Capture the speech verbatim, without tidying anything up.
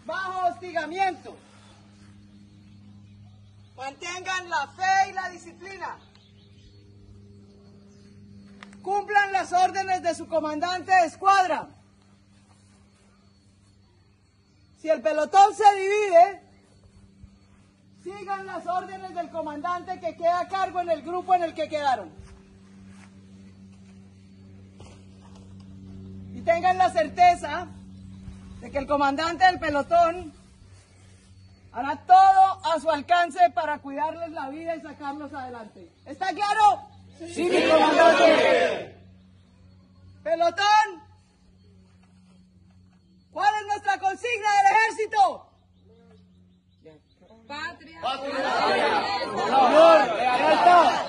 bajo hostigamiento. Mantengan la fe y la disciplina. Cumplan las órdenes de su comandante de escuadra. Si el pelotón se divide, sigan las órdenes del comandante que queda a cargo en el grupo en el que quedaron. Y tengan la certeza de que el comandante del pelotón hará todo a su alcance para cuidarles la vida y sacarlos adelante. ¿Está claro? Sí, sí mi comandante. Pelotón, ¿cuál es nuestra consigna del ejército? Patria. Patria. Patria. Patria. Patria. Patria.